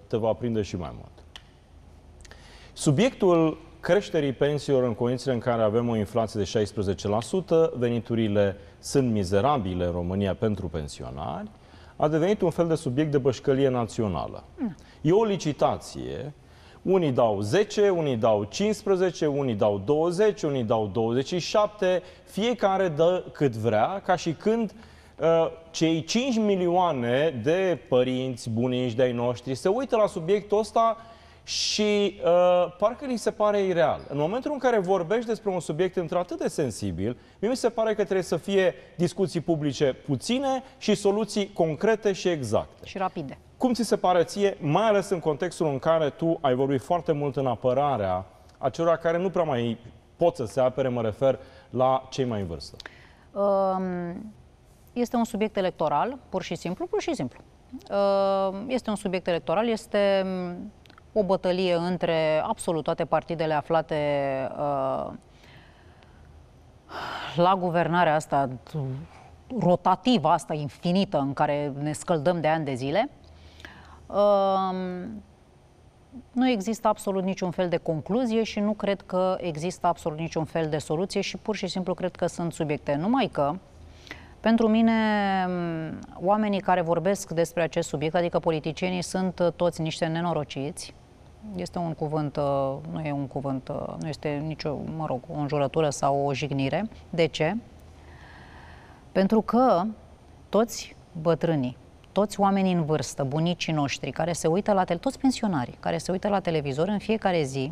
te va prinde și mai mult. Subiectul creșterii pensiilor în condițiile în care avem o inflație de 16%, veniturile sunt mizerabile în România pentru pensionari, a devenit un fel de subiect de bășcălie națională. E o licitație, unii dau 10, unii dau 15, unii dau 20, unii dau 27, fiecare dă cât vrea, ca și când cei 5 milioane de părinți, bunici de-ai noștri se uită la subiectul ăsta și parcă li se pare ireal. În momentul în care vorbești despre un subiect într-atât de sensibil, mi se pare că trebuie să fie discuții publice puține și soluții concrete și exacte. Și rapide. Cum ți se pare ție, mai ales în contextul în care tu ai vorbit foarte mult în apărarea acelora care nu prea mai pot să se apere, mă refer la cei mai în vârstă? Este un subiect electoral, pur și simplu, Este un subiect electoral, este o bătălie între absolut toate partidele aflate la guvernarea asta rotativă, asta infinită, în care ne scăldăm de ani de zile. Nu există absolut niciun fel de concluzie și nu cred că există absolut niciun fel de soluție și pur și simplu cred că sunt subiecte. Numai că, pentru mine, oamenii care vorbesc despre acest subiect, adică politicienii, sunt toți niște nenorociți. Este un cuvânt, nu e un cuvânt, nu este nicio, o înjurătură sau o jignire. De ce? Pentru că toți bătrânii, toți oamenii în vârstă, bunicii noștri, care se uită la toți pensionarii, care se uită la televizor în fiecare zi,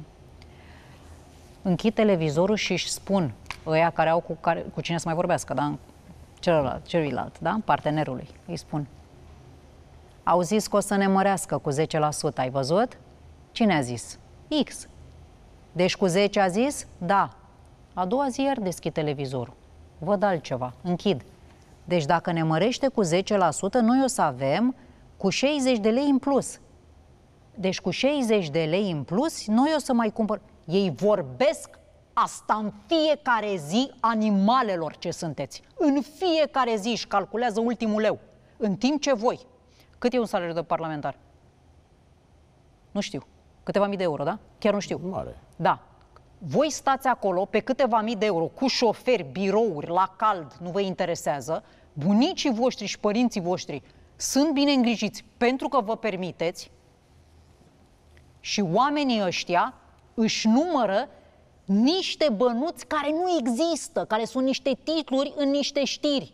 închid televizorul și își spun, ăia care au cu cine să mai vorbească, da? Celuilalt, da? Partenerului, îi spun, au zis că o să ne mărească cu 10%, ai văzut? Cine a zis? X. Deci cu 10 a zis? Da. A doua zi iar deschid televizorul. Văd altceva, închid. Deci dacă ne mărește cu 10%, noi o să avem cu 60 de lei în plus. Deci cu 60 de lei în plus, noi o să mai cumpăr. Ei vorbesc asta în fiecare zi animalelor ce sunteți. În fiecare zi își calculează ultimul leu. În timp ce voi, cât e un salariu de parlamentar? Nu știu. Câteva mii de euro, da? Chiar nu știu. Mare. Da. Voi stați acolo pe câteva mii de euro, cu șoferi, birouri, la cald, nu vă interesează. Bunicii voștri și părinții voștri sunt bine îngrijiți pentru că vă permiteți și oamenii ăștia își numără niște bănuți care nu există, care sunt niște titluri în niște știri.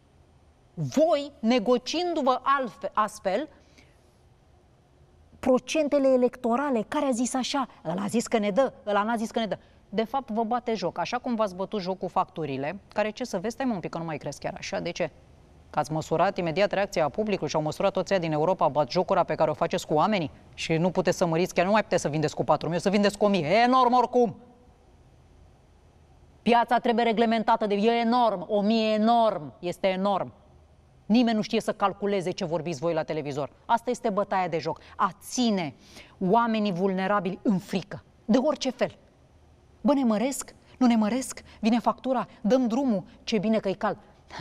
Voi, negociindu-vă astfel, procentele electorale, care a zis așa, ăla a zis că ne dă, ăla n-a zis că ne dă. De fapt, vă bate joc. Așa cum v-ați bătut joc cu facturile, care, ce să vezi, stai un pic, că nu mai crezi chiar așa. De ce? Că ați măsurat imediat reacția publicului și au măsurat toți ăia din Europa batjocura pe care o faceți cu oamenii și nu puteți să măriți, chiar nu mai puteți să vindeți cu 4.000, o să vindeți cu 1.000. E enorm oricum! Piața trebuie reglementată, e enorm, 1.000 e enorm, este enorm. Nimeni nu știe să calculeze ce vorbiți voi la televizor. Asta este bătaia de joc. A ține oamenii vulnerabili în frică, de orice fel. Bă, ne măresc? Nu ne măresc? Vine factura? Dăm drumul? Ce bine că-i cald.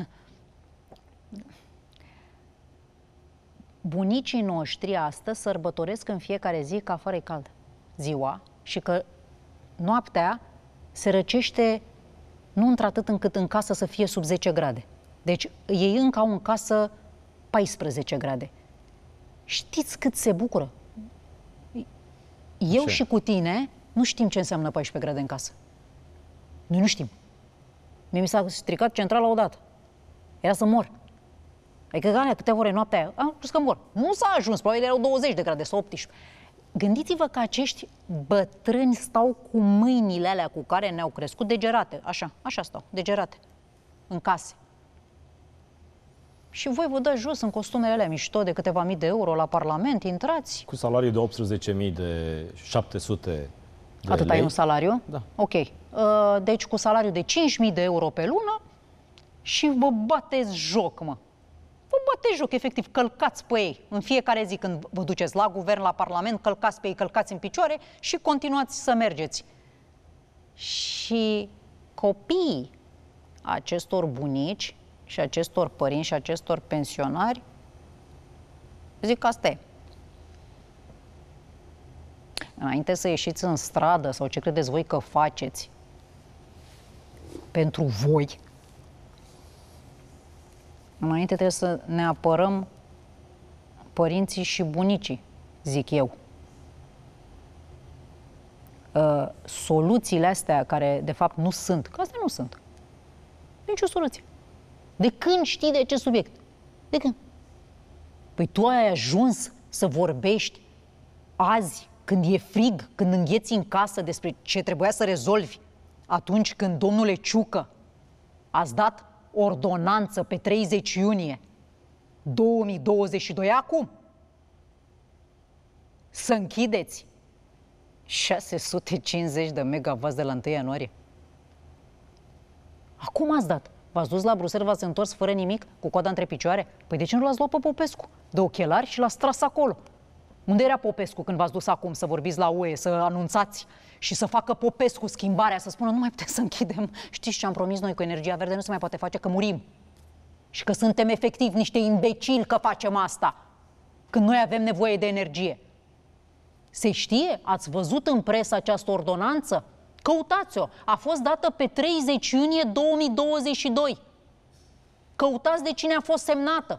Bunicii noștri astăzi sărbătoresc în fiecare zi că afară e cald ziua și că noaptea se răcește nu într-atât încât în casă să fie sub 10 grade. Deci ei încă au în casă 14 grade. Știți cât se bucură? Eu și cu tine nu știm ce înseamnă 14 grade în casă. Noi nu știm. Mie mi s-a stricat centrala odată. Era să mor. Adică câteva ore noaptea aia, am crezut că mor. Nu s-a ajuns, probabil erau 20 de grade sau 18. Gândiți-vă că acești bătrâni stau cu mâinile alea cu care ne-au crescut degerate. Așa stau, degerate. În case. Și voi vă dați jos în costumele alea mișto de câteva mii de euro la Parlament, intrați. Cu salariu de 18.700 de Atât lei. ai un salariu? Da. Ok. Deci cu salariu de 5.000 de euro pe lună și vă bateți joc, mă. Vă bateți joc, efectiv, călcați pe ei. În fiecare zi când vă duceți la guvern, la Parlament, călcați pe ei, călcați în picioare și continuați să mergeți. Și copiii acestor bunici și acestor părinți și acestor pensionari zic că asta e. înainte să ieșiți în stradă sau ce credeți voi că faceți pentru voi, înainte trebuie să ne apărăm părinții și bunicii, zic eu. Soluțiile astea care de fapt nu sunt, că astea nu sunt, nicio soluție. De când știi de ce subiect? De când? Păi tu ai ajuns să vorbești azi, când e frig, când îngheți în casă, despre ce trebuia să rezolvi atunci când, domnule Ciucă, ați dat ordonanță pe 30 iunie 2022 acum să închideți 650 de megavați de la 1 ianuarie. Acum ați dat. V-ați dus la Bruxelles, v-ați întors fără nimic, cu coada între picioare? Păi de ce nu l-ați luat pe Popescu de ochelari și l-ați tras acolo? Unde era Popescu când v-ați dus acum să vorbiți la UE, să anunțați și să facă Popescu schimbarea, să spună nu mai putem să închidem? Știți ce am promis noi cu energia verde? Nu se mai poate face, că murim. Și că suntem efectiv niște imbecili că facem asta, când noi avem nevoie de energie. Se știe? Ați văzut în presă această ordonanță? Căutați-o. A fost dată pe 30 iunie 2022. Căutați de cine a fost semnată.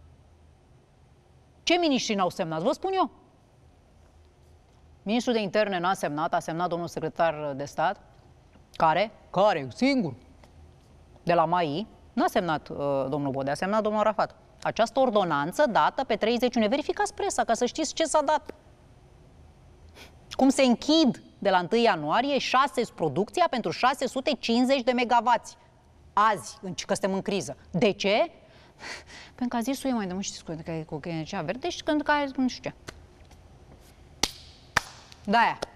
Ce miniștri n-au semnat? Vă spun eu. Ministrul de Interne n-a semnat, a semnat domnul secretar de stat, care, singur, de la MAI, n-a semnat domnul Bodea, a semnat domnul Arafat. Această ordonanță dată pe 30 iunie. Verificați presa ca să știți ce s-a dat. Cum se închid de la 1 ianuarie producția pentru 650 de megavați. Azi, că suntem în criză. De ce? Pentru că a zis mai de mult, știți, cu energia verde și când nu știu ce. De-aia.